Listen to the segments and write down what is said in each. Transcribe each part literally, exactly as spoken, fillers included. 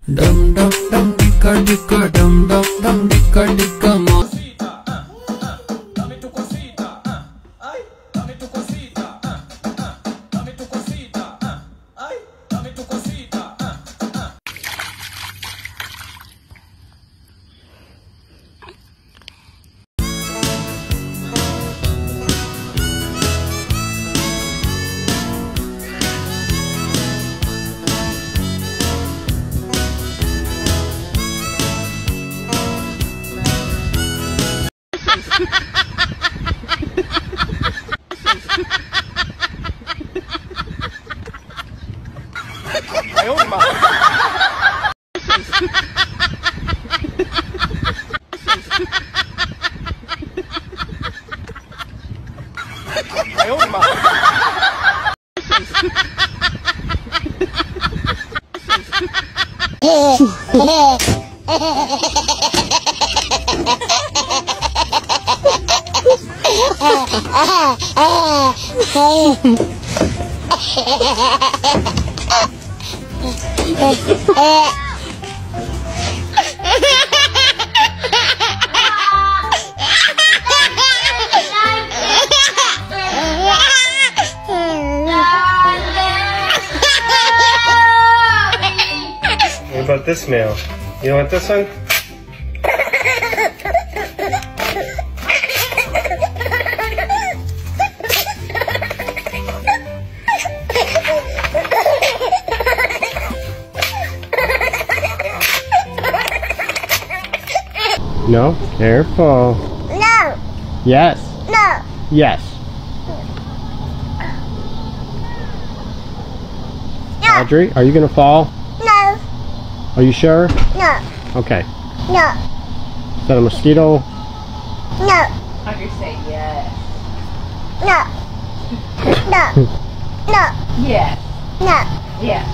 Dum dum dum dicka dicka dum dum dum dicka dicka mo. What about this meal? You want this one? No, careful. No. Yes. No. Yes. No. Audrey, are you gonna fall? No. Are you sure? No. Okay. No. Is that a mosquito? No. Audrey, say yes. No. No. No. Yes. No. Yes.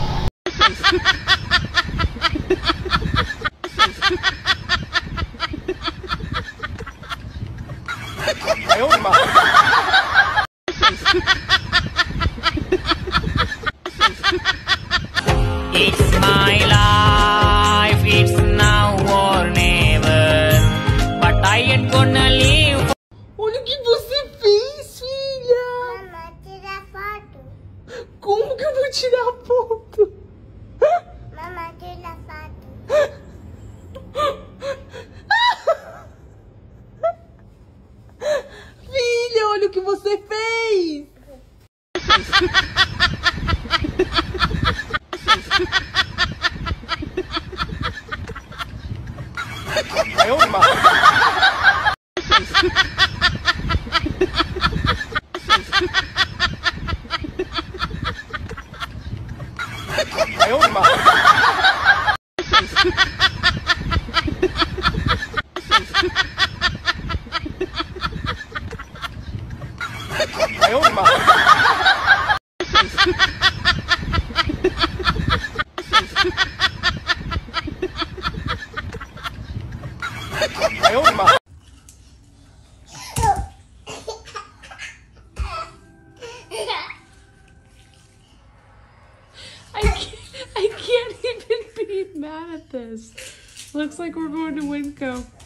It's my life, it's now or never. But I ain't gonna leave. Olha o que você fez, filha! Mamãe, tira a foto. Como que eu vou tirar a foto? Mamãe, tira a foto. Filha, olha o que você fez! I can't, I can't even be mad at this. Looks like we're going to Winco.